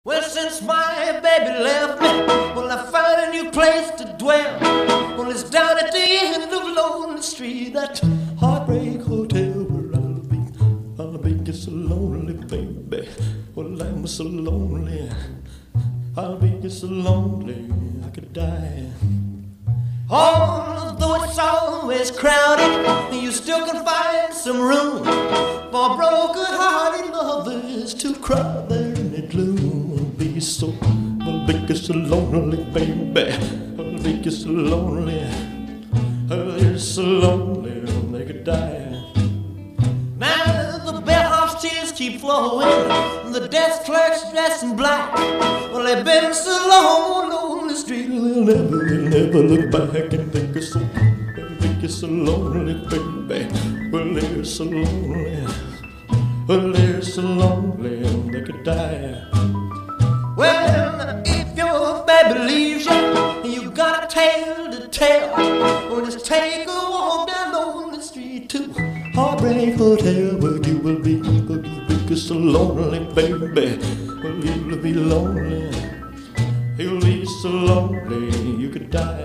Well, since my baby left me, well, I found a new place to dwell. Well, it's down at the end of Lonely Street, that Heartbreak Hotel where I'll be just so lonely, baby. Well, I'm so lonely, I'll be just so lonely, I could die. Although it's always crowded, you still can find some room for broken-hearted lovers to cry there in the gloom. I'll be so lonely, baby. I'll be so lonely. They're so lonely they could die. Now the bellhop's tears keep flowing, the desk clerk's dressed in black. Well, they've been so long on the street, they'll never look back and think it's so lonely, baby. Well, they're so lonely. Well, they're so lonely they could die. Well, if your baby leaves you, you got a tale to tell. Well, just take a walk down on the street to Heartbreak Hotel, where you will be so lonely, baby. Well, you'll be lonely. You'll be so lonely you could die.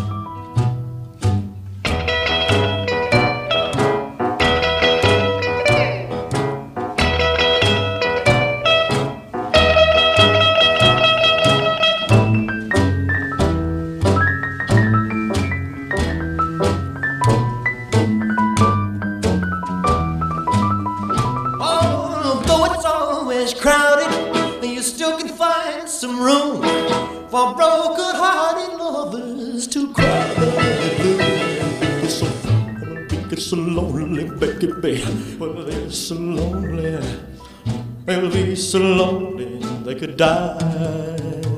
Crowded, you still can find some room for broken-hearted lovers to cry. Be so lonely, baby. Well, they're so lonely. They'll be so lonely they could die.